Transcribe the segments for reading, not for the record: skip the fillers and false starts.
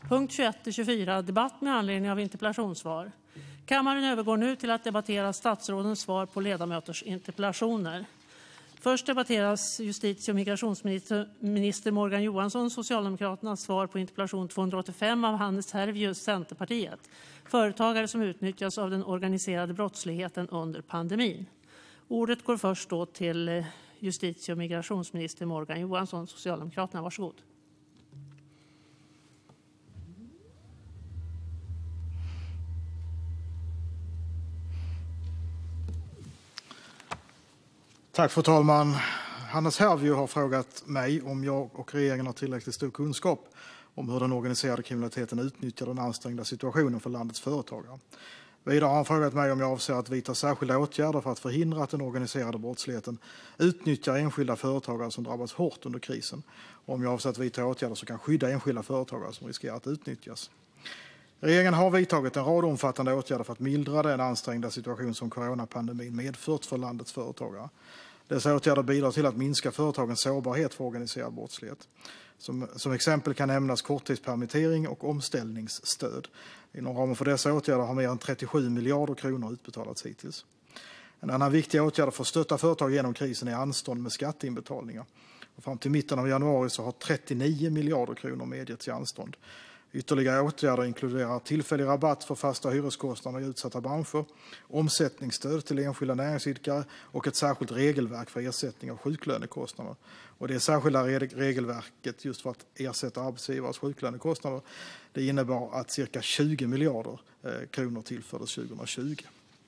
Punkt 21-24. Debatt med anledning av interpellationssvar. Kammaren övergår nu till att debattera statsrådens svar på ledamöters interpellationer. Först debatteras justitie- och migrationsminister Morgan Johansson, Socialdemokraternas svar på interpellation 285 av Hannes Hervius, Centerpartiet. Företagare som utnyttjas av den organiserade brottsligheten under pandemin. Ordet går först då till justitie- och migrationsminister Morgan Johansson, Socialdemokraterna. Varsågod. Tack fru talman. Hannes Hervieu har frågat mig om jag och regeringen har tillräckligt stor kunskap om hur den organiserade kriminaliteten utnyttjar den ansträngda situationen för landets företagare. Vidare har han frågat mig om jag avser att vidta särskilda åtgärder för att förhindra att den organiserade brottsligheten utnyttjar enskilda företagare som drabbats hårt under krisen, och om jag avser att vidta åtgärder som kan skydda enskilda företagare som riskerar att utnyttjas. Regeringen har vidtagit en rad omfattande åtgärder för att mildra den ansträngda situation som coronapandemin medfört för landets företagare. Dessa åtgärder bidrar till att minska företagens sårbarhet för organiserad brottslighet. Som exempel kan nämnas korttidspermittering och omställningsstöd. Inom ramen för dessa åtgärder har mer än 37 miljarder kronor utbetalats hittills. En annan viktig åtgärd för att stötta företag genom krisen är anstånd med skatteinbetalningar. Och fram till mitten av januari så har 39 miljarder kronor medgetts i anstånd. Ytterligare åtgärder inkluderar tillfällig rabatt för fasta hyreskostnader i utsatta branscher, omsättningsstöd till enskilda näringsidkare och ett särskilt regelverk för ersättning av sjuklönekostnader. Och det särskilda regelverket just för att ersätta arbetsgivares sjuklönekostnader, det innebar att cirka 20 miljarder kronor tillfördes 2020.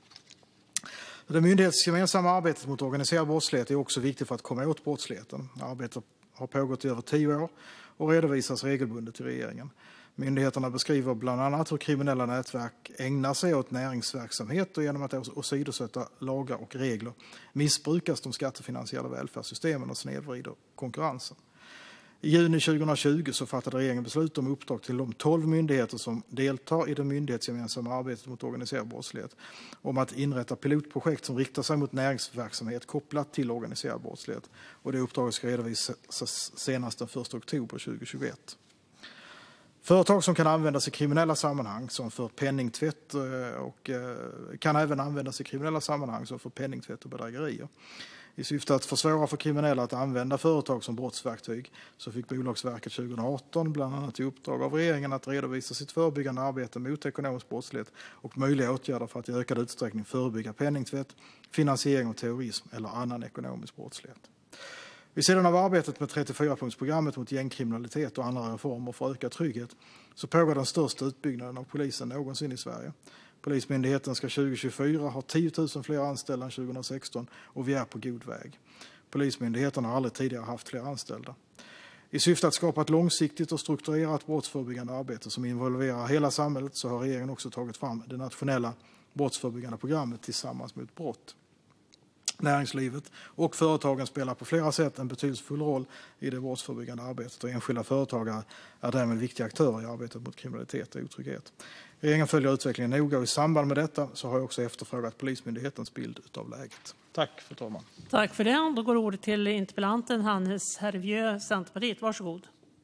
Det myndighetsgemensamma arbetet mot organiserad brottslighet är också viktigt för att komma åt brottsligheten. Arbetet har pågått i över 10 år och redovisas regelbundet till regeringen. Myndigheterna beskriver bland annat hur kriminella nätverk ägnar sig åt näringsverksamhet och genom att åsidosätta lagar och regler missbrukas de skattefinansierade välfärdssystemen och snedvrider konkurrensen. I juni 2020 så fattade regeringen beslut om uppdrag till de 12 myndigheter som deltar i det myndighetsgemensamma arbetet mot organiserad brottslighet om att inrätta pilotprojekt som riktar sig mot näringsverksamhet kopplat till organiserad brottslighet. Och det uppdraget ska redovisas senast den 1 oktober 2021. Företag som kan användas i kriminella sammanhang som för penningtvätt och kan även användas i kriminella sammanhang som för penningtvätt och bedrägerier. I syfte att försvåra för kriminella att använda företag som brottsverktyg så fick Bolagsverket 2018 bland annat i uppdrag av regeringen att redovisa sitt förebyggande arbete mot ekonomisk brottslighet och möjliga åtgärder för att i ökad utsträckning förebygga penningtvätt, finansiering av terrorism eller annan ekonomisk brottslighet. Vid sidan av arbetet med 34-punktsprogrammet mot gängkriminalitet och andra reformer för ökad trygghet så pågår den största utbyggnaden av polisen någonsin i Sverige. Polismyndigheten ska 2024 ha 10 000 fler anställda än 2016 och vi är på god väg. Polismyndigheten har aldrig tidigare haft fler anställda. I syfte att skapa ett långsiktigt och strukturerat brottsförebyggande arbete som involverar hela samhället så har regeringen också tagit fram det nationella brottsförebyggande programmet Tillsammans mot brott. Näringslivet och företagen spelar på flera sätt en betydelsefull roll i det brottsförebyggande arbetet och enskilda företagare är därmed viktiga aktörer i arbetet mot kriminalitet och otrygghet. Regeringen följer utvecklingen noga och i samband med detta så har jag också efterfrågat Polismyndighetens bild av läget. Tack fru talman. Tack för det. Då går ordet till interpellanten Hannes Hervieu, Centerpartiet. Varsågod.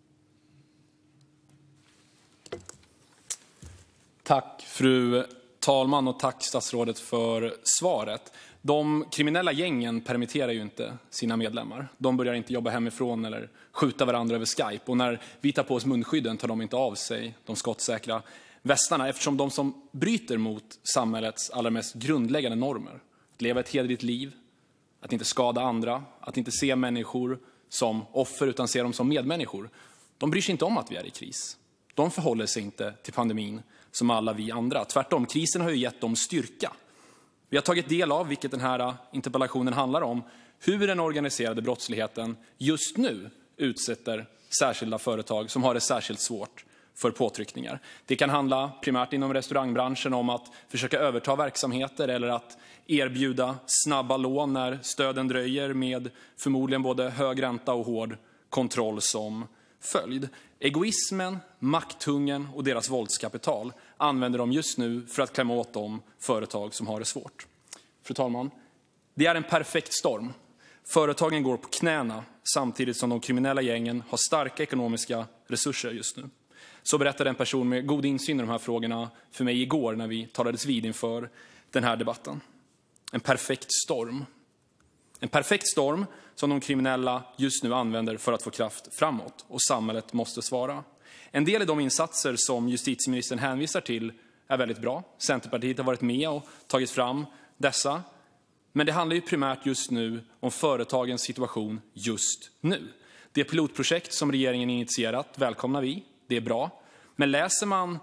Tack fru talman och tack statsrådet för svaret. De kriminella gängen permitterar ju inte sina medlemmar. De börjar inte jobba hemifrån eller skjuta varandra över Skype. Och när vi tar på oss munskydden tar de inte av sig de skottsäkra västarna. Eftersom de som bryter mot samhällets allra mest grundläggande normer, att leva ett hederligt liv, att inte skada andra, att inte se människor som offer utan se dem som medmänniskor, de bryr sig inte om att vi är i kris. De förhåller sig inte till pandemin som alla vi andra. Tvärtom, krisen har ju gett dem styrka. Vi har tagit del av, vilket den här interpellationen handlar om, hur den organiserade brottsligheten just nu utsätter särskilda företag som har det särskilt svårt för påtryckningar. Det kan handla primärt inom restaurangbranschen om att försöka överta verksamheter eller att erbjuda snabba lån när stöden dröjer med förmodligen både hög ränta och hård kontroll som följd. Egoismen, makthungern och deras våldskapital använder de just nu för att klämma åt de företag som har det svårt. Fru talman, det är en perfekt storm. Företagen går på knäna samtidigt som de kriminella gängen har starka ekonomiska resurser just nu. Så berättade en person med god insyn i de här frågorna för mig igår när vi talades vid inför den här debatten. En perfekt storm. En perfekt storm som de kriminella just nu använder för att få kraft framåt, och samhället måste svara. En del av de insatser som justitieministern hänvisar till är väldigt bra. Centerpartiet har varit med och tagit fram dessa. Men det handlar ju primärt just nu om företagens situation just nu. Det pilotprojekt som regeringen initierat välkomnar vi. Det är bra. Men läser man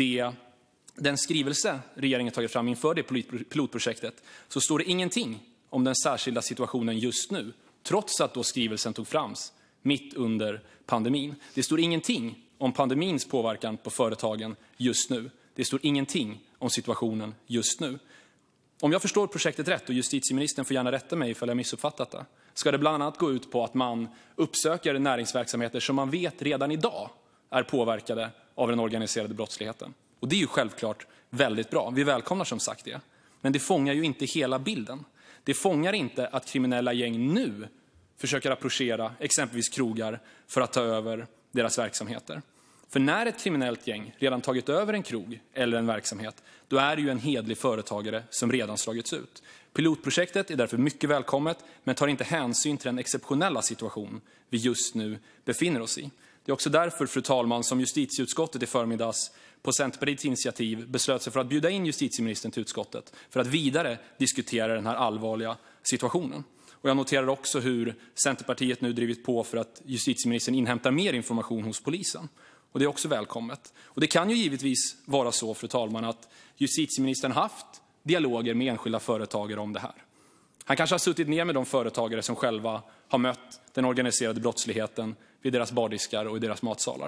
den skrivelse regeringen tagit fram inför det pilotprojektet så står det ingenting om den särskilda situationen just nu. Trots att då skrivelsen tog frams mitt under pandemin. Det står ingenting om pandemins påverkan på företagen just nu. Det står ingenting om situationen just nu. Om jag förstår projektet rätt, och justitieministern får gärna rätta mig ifall jag missuppfattat det, ska det bland annat gå ut på att man uppsöker näringsverksamheter som man vet redan idag är påverkade av den organiserade brottsligheten. Och det är ju självklart väldigt bra. Vi välkomnar som sagt det. Men det fångar ju inte hela bilden. Det fångar inte att kriminella gäng nu försöker approchera exempelvis krogar för att ta över deras verksamheter. För när ett kriminellt gäng redan tagit över en krog eller en verksamhet, då är det ju en hedlig företagare som redan slagits ut. Pilotprojektet är därför mycket välkommet, men tar inte hänsyn till den exceptionella situation vi just nu befinner oss i. Det är också därför, fru talman, som justitieutskottet i förmiddags på Centerpartiets initiativ beslöt sig för att bjuda in justitieministern till utskottet för att vidare diskutera den här allvarliga situationen. Och jag noterar också hur Centerpartiet nu drivit på för att justitieministern inhämtar mer information hos polisen. Och det är också välkommet. Och det kan ju givetvis vara så, fru talman, att justitieministern haft dialoger med enskilda företagare om det här. Han kanske har suttit ner med de företagare som själva har mött den organiserade brottsligheten vid deras bardiskar och i deras matsalar.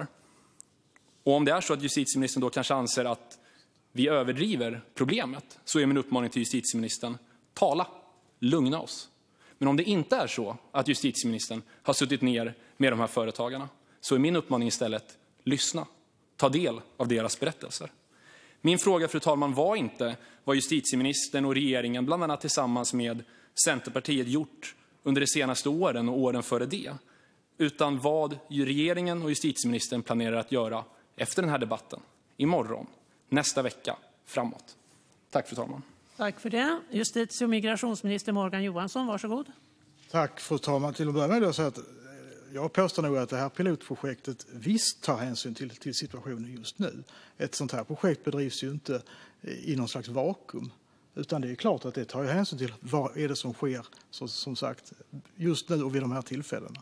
Och om det är så att justitieministern då kanske anser att vi överdriver problemet, så är min uppmaning till justitieministern: tala, lugna oss. Men om det inte är så att justitieministern har suttit ner med de här företagarna, så är min uppmaning istället: lyssna, ta del av deras berättelser. Min fråga, fru talman, var inte vad justitieministern och regeringen, bland annat tillsammans med Centerpartiet, gjort under de senaste åren och åren före det, utan vad regeringen och justitieministern planerar att göra efter den här debatten, imorgon, nästa vecka, framåt. Tack, fru talman. Tack för det. Justitie- och migrationsminister Morgan Johansson, varsågod. Tack, fru talman. Till att börja med att säga att jag påstår nog att det här pilotprojektet visst tar hänsyn till situationen just nu. Ett sånt här projekt bedrivs ju inte i någon slags vakuum, utan det är klart att det tar hänsyn till vad är det som sker, som sagt, just nu och vid de här tillfällena.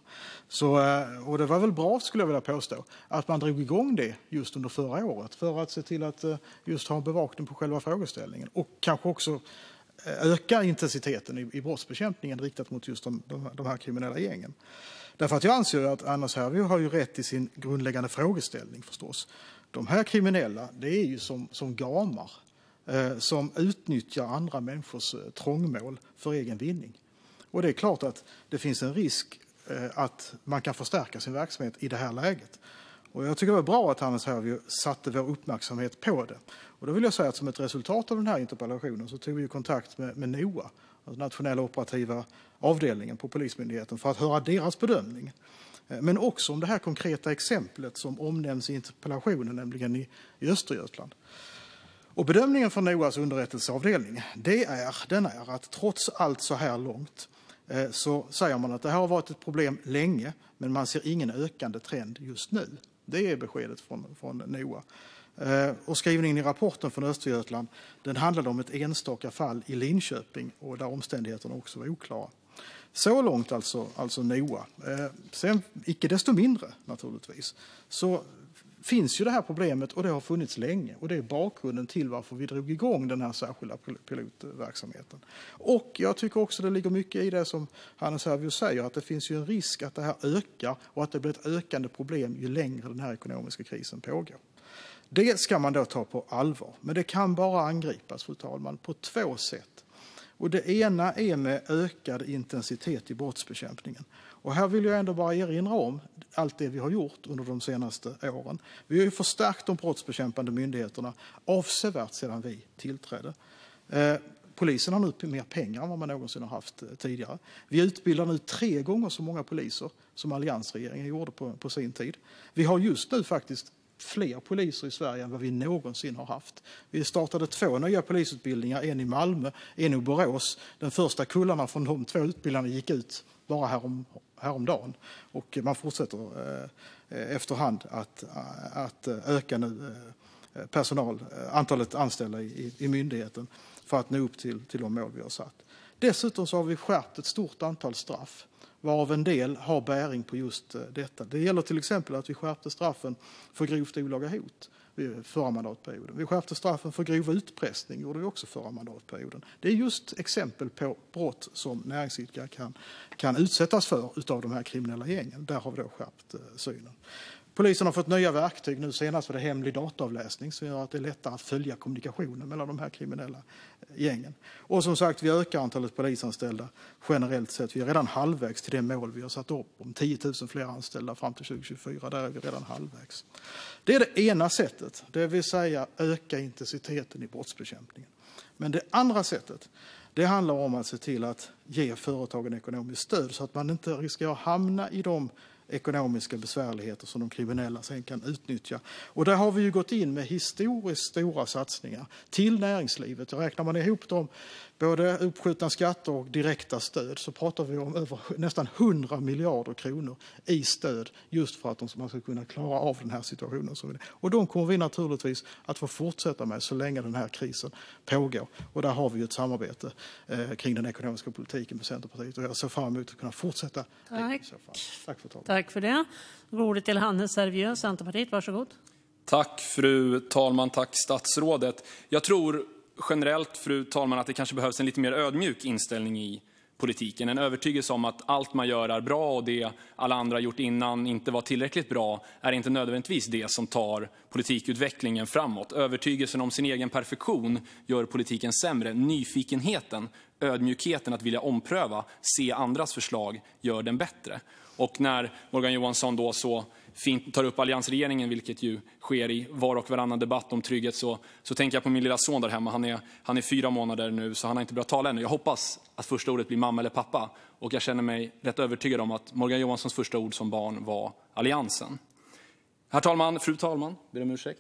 Och det var väl bra, skulle jag vilja påstå, att man drog igång det just under förra året för att se till att just ha en bevakning på själva frågeställningen och kanske också öka intensiteten i brottsbekämpningen riktat mot just de här kriminella gängen. Därför att jag anser att Anders Hervieu har ju rätt i sin grundläggande frågeställning förstås. De här kriminella, det är ju som gamar som utnyttjar andra människors trångmål för egen vinning. Och det är klart att det finns en risk att man kan förstärka sin verksamhet i det här läget. Och jag tycker det var bra att Anders Hervieu satte vår uppmärksamhet på det. Och då vill jag säga att som ett resultat av den här interpellationen så tog vi kontakt med NOA, alltså nationella operativa avdelningen på Polismyndigheten, för att höra deras bedömning. Men också om det här konkreta exemplet som omnämns i interpellationen, nämligen i Östergötland. Och bedömningen från NOAs underrättelseavdelning, den är att trots allt så här långt så säger man att det här har varit ett problem länge, men man ser ingen ökande trend just nu. Det är beskedet från NOA. Och skrivningen i rapporten från Östergötland, den handlade om ett enstaka fall i Linköping och där omständigheterna också var oklara. Så långt alltså NOA. Sen, icke desto mindre naturligtvis, så finns ju det här problemet och det har funnits länge. Och det är bakgrunden till varför vi drog igång den här särskilda pilotverksamheten. Och jag tycker också det ligger mycket i det som Hannes Hervieu säger, att det finns ju en risk att det här ökar och att det blir ett ökande problem ju längre den här ekonomiska krisen pågår. Det ska man då ta på allvar. Men det kan bara angripas, fru talman, på två sätt. Och det ena är med ökad intensitet i brottsbekämpningen. Och här vill jag ändå bara erinra om allt det vi har gjort under de senaste åren. Vi har ju förstärkt de brottsbekämpande myndigheterna avsevärt sedan vi tillträdde. Polisen har nu mer pengar än vad man någonsin har haft tidigare. Vi utbildar nu 3 gånger så många poliser som alliansregeringen gjorde på sin tid. Vi har just nu faktiskt fler poliser i Sverige än vad vi någonsin har haft. Vi startade 2 nya polisutbildningar, en i Malmö, en i Borås. Den första kullarna från de 2 utbildningarna gick ut bara häromdagen. Och man fortsätter efterhand att öka nu antalet anställda i myndigheten för att nå upp till de mål vi har satt. Dessutom så har vi skärpt ett stort antal straff, varav en del har bäring på just detta. Det gäller till exempel att vi skärpte straffen för grovt olaga hot förra mandatperioden. Vi skärpte straffen för grov utpressning, gjorde vi också förra mandatperioden. Det är just exempel på brott som näringsidkare kan utsättas för utav de här kriminella gängen. Där har vi då skärpt synen. Polisen har fått nya verktyg. Nu senast var det hemlig dataavläsning som gör att det är lättare att följa kommunikationen mellan de här kriminella gängen. Och som sagt, vi ökar antalet polisanställda generellt sett. Vi är redan halvvägs till det mål vi har satt upp om 10 000 fler anställda fram till 2024. Där är vi redan halvvägs. Det är det ena sättet, det vill säga öka intensiteten i brottsbekämpningen. Men det andra sättet, det handlar om att se till att ge företagen ekonomiskt stöd så att man inte riskerar att hamna i de ekonomiska besvärligheter som de kriminella sen kan utnyttja. Och där har vi ju gått in med historiskt stora satsningar till näringslivet. Räknar man ihop dem, både uppskjutna skatter och direkta stöd, så pratar vi om över nästan 100 miljarder kronor i stöd just för att man ska kunna klara av den här situationen. Och de kommer vi naturligtvis att få fortsätta med så länge den här krisen pågår. Och där har vi ju ett samarbete kring den ekonomiska politiken med Centerpartiet. Och jag ser fram emot att kunna fortsätta. Tack. Tack för talman. Tack för det. Ordet till Hannes Servieux, Centerpartiet. Varsågod. Tack fru talman, tack statsrådet. Jag tror generellt, fru talman, att det kanske behövs en lite mer ödmjuk inställning i politiken. En övertygelse om att allt man gör är bra och det alla andra gjort innan inte var tillräckligt bra är inte nödvändigtvis det som tar politikutvecklingen framåt. Övertygelsen om sin egen perfektion gör politiken sämre. Nyfikenheten, ödmjukheten att vilja ompröva, se andras förslag gör den bättre. Och när Morgan Johansson då så fint tar upp alliansregeringen, vilket ju sker i var och varannan debatt om trygghet, så tänker jag på min lilla son där hemma. Han är 4 månader nu, så han har inte börjat tala ännu. Jag hoppas att första ordet blir mamma eller pappa. Och jag känner mig rätt övertygad om att Morgan Johanssons första ord som barn var alliansen. Herr talman, fru talman, ber om ursäkt.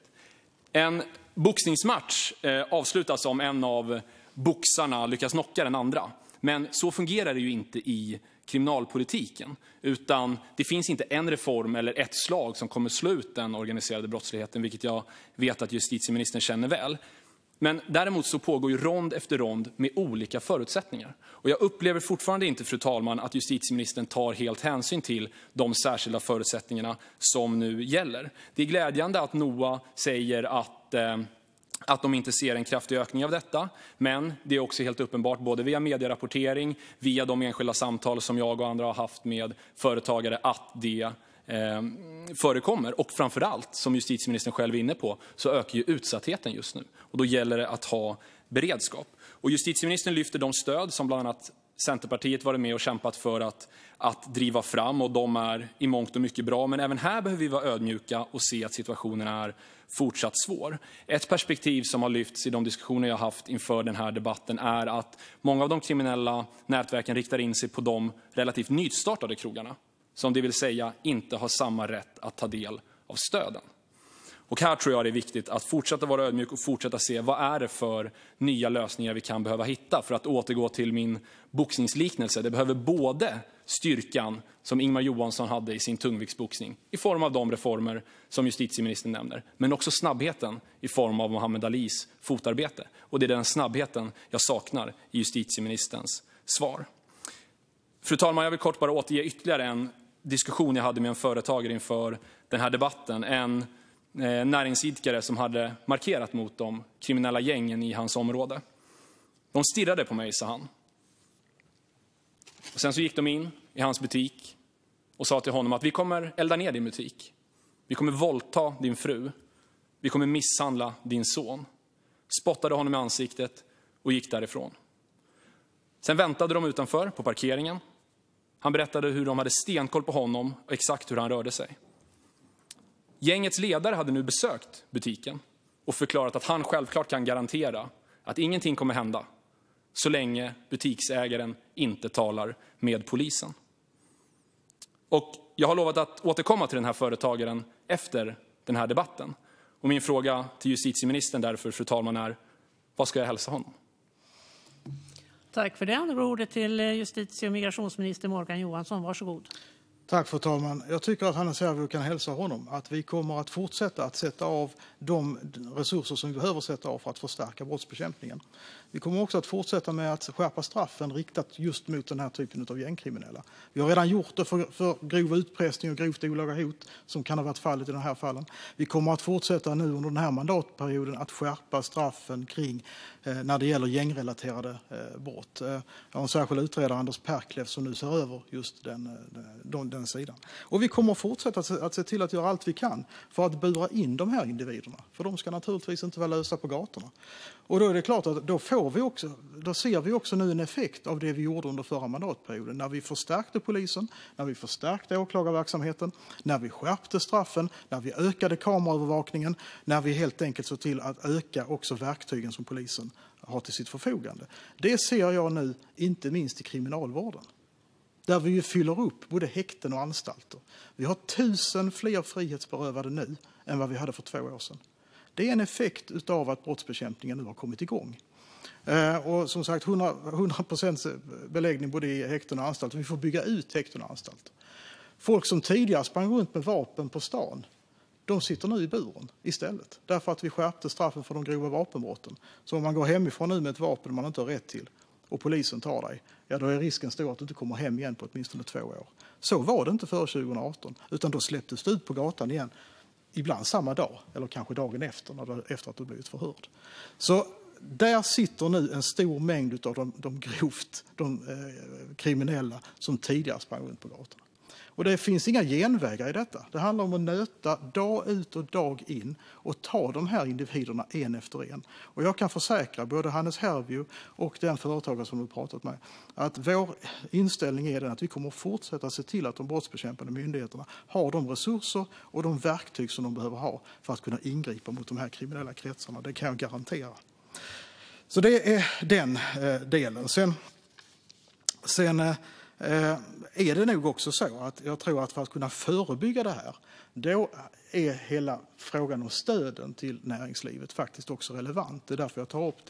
En boxningsmatch avslutas om en av boxarna lyckas knocka den andra. Men så fungerar det ju inte i kriminalpolitiken, utan det finns inte en reform eller ett slag som kommer slå ut den organiserade brottsligheten, vilket jag vet att justitieministern känner väl. Men däremot så pågår ju rond efter rond med olika förutsättningar. Och jag upplever fortfarande inte, fru talman, att justitieministern tar helt hänsyn till de särskilda förutsättningarna som nu gäller. Det är glädjande att NOA säger att de inte ser en kraftig ökning av detta. Men det är också helt uppenbart, både via medierapportering, via de enskilda samtal som jag och andra har haft med företagare, att det förekommer. Och framförallt, som justitieministern själv är inne på, så ökar ju utsattheten just nu. Och då gäller det att ha beredskap. Och justitieministern lyfter de stöd som bland annat Centerpartiet varit med och kämpat för att driva fram, och de är i mångt och mycket bra. Men även här behöver vi vara ödmjuka och se att situationen är fortsatt svår. Ett perspektiv som har lyfts i de diskussioner jag haft inför den här debatten är att många av de kriminella nätverken riktar in sig på de relativt nystartade krogarna, som det vill säga inte har samma rätt att ta del av stöden. Och här tror jag det är viktigt att fortsätta vara ödmjuk och fortsätta se vad är det för nya lösningar vi kan behöva hitta. För att återgå till min boxningsliknelse, det behöver både styrkan som Ingemar Johansson hade i sin tungviktsboxning i form av de reformer som justitieministern nämner, men också snabbheten i form av Muhammad Alis fotarbete. Och det är den snabbheten jag saknar i justitieministerns svar. Fru talman, jag vill kort bara återge ytterligare en diskussion jag hade med en företagare inför den här debatten. En näringsidkare som hade markerat mot de kriminella gängen i hans område. De stirrade på mig, sa han. Och sen så gick de in i hans butik och sa till honom att vi kommer elda ner din butik. Vi kommer våldta din fru. Vi kommer misshandla din son. Spottade honom i ansiktet och gick därifrån. Sen väntade de utanför på parkeringen. Han berättade hur de hade stenkoll på honom och exakt hur han rörde sig. Gängets ledare hade nu besökt butiken och förklarat att han självklart kan garantera att ingenting kommer hända så länge butiksägaren inte talar med polisen. Och jag har lovat att återkomma till den här företagaren efter den här debatten. Och min fråga till justitieministern därför, fru talman, är: vad ska jag hälsa honom? Tack för det. Nu går ordet till justitie- och migrationsminister Morgan Johansson. Varsågod. Tack fru talman. Jag tycker att Hannes Hervieu kan hälsa honom att vi kommer att fortsätta att sätta av de resurser som vi behöver sätta av för att förstärka brottsbekämpningen. Vi kommer också att fortsätta med att skärpa straffen riktat just mot den här typen av gängkriminella. Vi har redan gjort det för grov utpressning och grovt olaga hot som kan ha varit fallet i den här fallen. Vi kommer att fortsätta nu under den här mandatperioden att skärpa straffen kring när det gäller gängrelaterade brott. Jag har en särskild utredare, Anders Perklev, som nu ser över just den sidan. Och vi kommer att fortsätta att se till att göra allt vi kan för att bura in de här individerna. För de ska naturligtvis inte vara lösa på gatorna. Och då är det klart att då ser vi också nu en effekt av det vi gjorde under förra mandatperioden. När vi förstärkte polisen, när vi förstärkte åklagarverksamheten, när vi skärpte straffen, när vi ökade kameraövervakningen, när vi helt enkelt såg till att öka också verktygen som polisen har till sitt förfogande. Det ser jag nu inte minst i kriminalvården. Där vi ju fyller upp både häkten och anstalter. Vi har 1000 fler frihetsberövade nu än vad vi hade för 2 år sedan. Det är en effekt av att brottsbekämpningen nu har kommit igång. Och som sagt 100% beläggning både i häkten och anstalter. Vi får bygga ut häkten och anstalter. Folk som tidigare sprang runt med vapen på stan, de sitter nu i buren istället. Därför att vi skärpte straffen för de grova vapenbrotten. Så om man går hemifrån nu med ett vapen man inte har rätt till och polisen tar dig, ja då är risken stor att du inte kommer hem igen på åtminstone 2 år. Så var det inte före 2018, utan då släpptes du ut på gatan igen. Ibland samma dag, eller kanske dagen efter att du blivit förhörd. Så där sitter nu en stor mängd av de grovt kriminella som tidigare sprang runt på gatorna. Och det finns inga genvägar i detta. Det handlar om att nöta dag ut och dag in och ta de här individerna en efter en. Och jag kan försäkra både Hannes Hervieu och den företagare som du pratat med att vår inställning är den att vi kommer att fortsätta se till att de brottsbekämpande myndigheterna har de resurser och de verktyg som de behöver ha för att kunna ingripa mot de här kriminella kretsarna. Det kan jag garantera. Så det är den delen. Sen är det nog också så att jag tror att för att kunna förebygga det här, då är hela frågan om stöden till näringslivet faktiskt också relevant. Det är därför jag tar upp det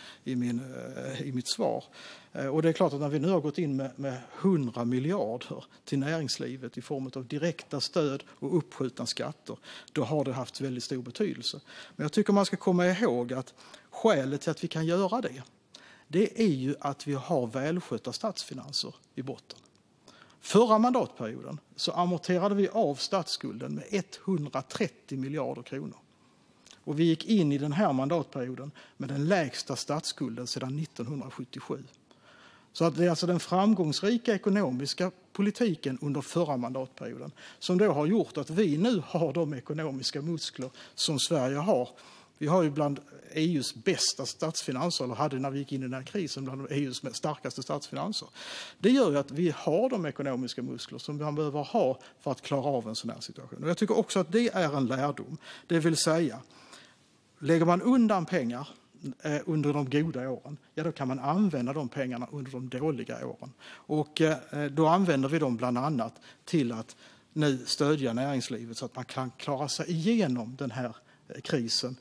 i mitt svar. Och det är klart att när vi nu har gått in med 100 miljarder till näringslivet i form av direkta stöd och uppskjutna skatter, då har det haft väldigt stor betydelse. Men jag tycker man ska komma ihåg att skälet till att vi kan göra det är ju att vi har välskötta statsfinanser i botten. Förra mandatperioden så amorterade vi av statsskulden med 130 miljarder kronor. Och vi gick in i den här mandatperioden med den lägsta statsskulden sedan 1977. Så att det är alltså den framgångsrika ekonomiska politiken under förra mandatperioden som då har gjort att vi nu har de ekonomiska muskler som Sverige har. Vi har ju bland EUs bästa statsfinanser, eller hade när vi gick in i den här krisen bland EUs starkaste statsfinanser. Det gör ju att vi har de ekonomiska muskler som man behöver ha för att klara av en sån här situation. Och jag tycker också att det är en lärdom. Det vill säga, lägger man undan pengar under de goda åren, ja då kan man använda de pengarna under de dåliga åren. Och då använder vi dem bland annat till att nu stödja näringslivet så att man kan klara sig igenom den här krisen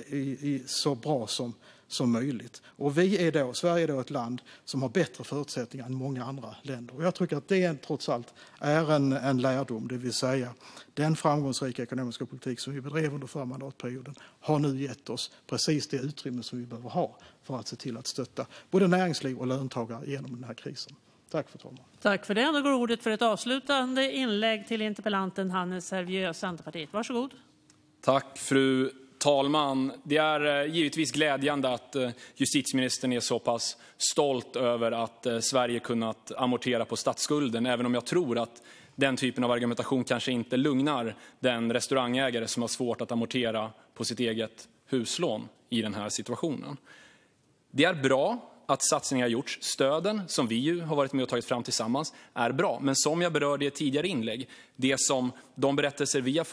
så bra som möjligt. Och Sverige är då ett land som har bättre förutsättningar än många andra länder. Och jag tycker att det trots allt är en lärdom, det vill säga den framgångsrika ekonomiska politik som vi bedrev under förra mandatperioden har nu gett oss precis det utrymme som vi behöver ha för att se till att stötta både näringsliv och löntagare genom den här krisen. Tack för talman. Tack för det. Då går ordet för ett avslutande inlägg till interpellanten Hannes Hervieu, Centerpartiet. Varsågod. Tack fru talman. Det är givetvis glädjande att justitieministern är så pass stolt över att Sverige kunnat amortera på statsskulden, även om jag tror att den typen av argumentation kanske inte lugnar den restaurangägare som har svårt att amortera på sitt eget huslån i den här situationen. Det är bra att satsningar har gjorts. Stöden som vi ju har varit med och tagit fram tillsammans är bra. Men som jag berörde i ett tidigare inlägg, de berättelser vi har fått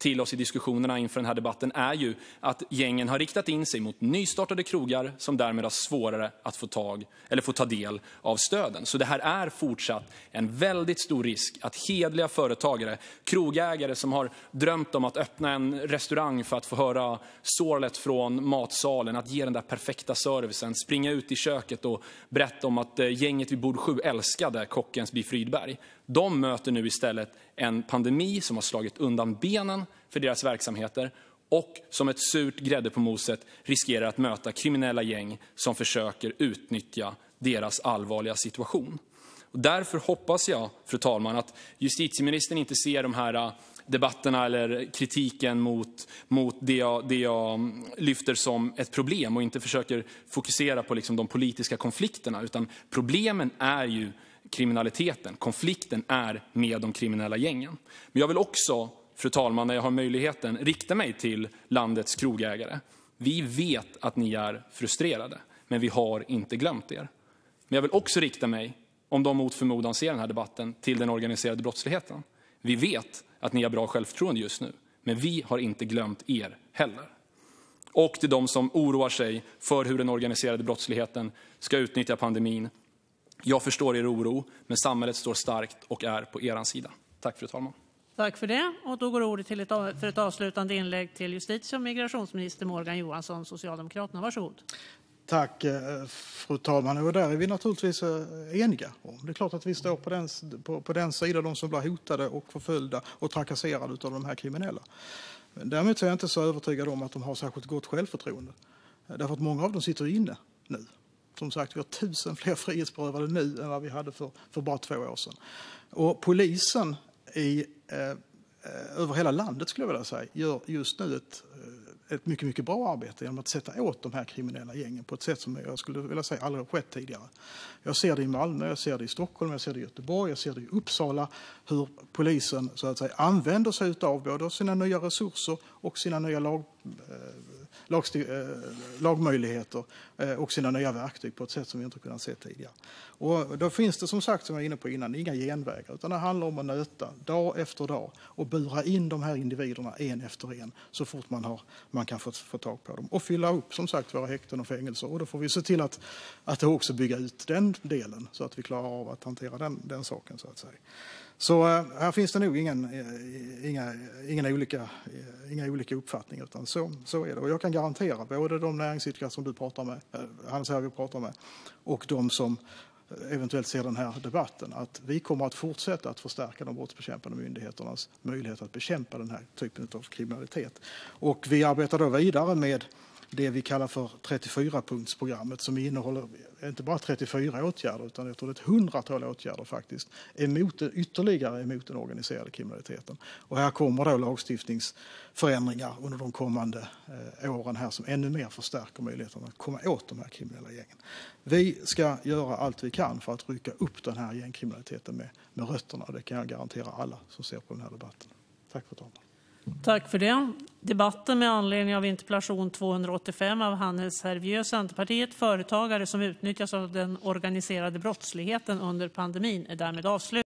till oss i diskussionerna inför den här debatten är ju att gängen har riktat in sig mot nystartade krogar som därmed har svårare att få ta del av stöden. Så det här är fortsatt en väldigt stor risk att hedliga företagare, krogägare som har drömt om att öppna en restaurang för att få höra sorlet från matsalen, att ge den där perfekta servicen, springa ut i köket och berätta om att gänget vid bord 7 älskade kockens Biff Rydberg. De möter nu istället en pandemi som har slagit undan benen för deras verksamheter och som ett surt grädde på moset riskerar att möta kriminella gäng som försöker utnyttja deras allvarliga situation. Och därför hoppas jag, fru talman, att justitieministern inte ser de här debatterna eller kritiken mot det jag lyfter som ett problem och inte försöker fokusera på liksom de politiska konflikterna, utan problemen är ju kriminaliteten. Konflikten är med de kriminella gängen. Men jag vill också, fru talman, när jag har möjligheten, rikta mig till landets krogägare. Vi vet att ni är frustrerade, men vi har inte glömt er. Men jag vill också rikta mig, om de mot förmodan ser den här debatten, till den organiserade brottsligheten. Vi vet att ni har bra självförtroende just nu, men vi har inte glömt er heller. Och till de som oroar sig för hur den organiserade brottsligheten ska utnyttja pandemin. Jag förstår er oro, men samhället står starkt och är på er sida. Tack, fru talman. Tack för det. Och då går ordet för ett avslutande inlägg till justitie- och migrationsminister Morgan Johansson, Socialdemokraterna. Varsågod. Tack, fru talman. Och där är vi naturligtvis eniga om. Det är klart att vi står på den sidan, de som blir hotade och förföljda och trakasserade av de här kriminella. Däremot är jag inte så övertygad om att de har särskilt gott självförtroende. Därför att många av dem sitter inne nu. Som sagt, vi har 1000 fler frihetsberövade nu än vad vi hade för bara 2 år sedan. Och polisen över hela landet, skulle jag vilja säga, gör just nu ett mycket, mycket bra arbete genom att sätta åt de här kriminella gängen på ett sätt som jag skulle vilja säga aldrig har skett tidigare. Jag ser det i Malmö, jag ser det i Stockholm, jag ser det i Göteborg, jag ser det i Uppsala, hur polisen så att säga använder sig av både sina nya resurser och sina nya lagmöjligheter och sina nya verktyg på ett sätt som vi inte kunnat se tidigare. Och då finns det, som sagt, som jag var inne på innan, inga genvägar, utan det handlar om att nöta dag efter dag och bura in de här individerna en efter en så fort man kan få tag på dem och fylla upp, som sagt, våra häkten och fängelser. Och då får vi se till att också bygga ut den delen så att vi klarar av att hantera den saken, så att säga. Så här finns det nog inga olika uppfattningar, utan så är det. Och jag kan garantera både de näringsidkare som du pratar med, Hannes Hervieu pratar med, och de som eventuellt ser den här debatten, att vi kommer att fortsätta att förstärka de brottsbekämpande myndigheternas möjlighet att bekämpa den här typen av kriminalitet. Och vi arbetar då vidare med det vi kallar för 34-punktsprogrammet, som innehåller inte bara 34 åtgärder utan jag tror det är 100-tal åtgärder faktiskt ytterligare emot den organiserade kriminaliteten. Och här kommer då lagstiftningsförändringar under de kommande åren här som ännu mer förstärker möjligheten att komma åt de här kriminella gängen. Vi ska göra allt vi kan för att rycka upp den här gängkriminaliteten med rötterna. Det kan jag garantera alla som ser på den här debatten. Tack, fru talman. Tack för det. Debatten med anledning av interpellation 285 av Hannes Hervieu, Centerpartiet, företagare som utnyttjas av den organiserade brottsligheten under pandemin, är därmed avslutad.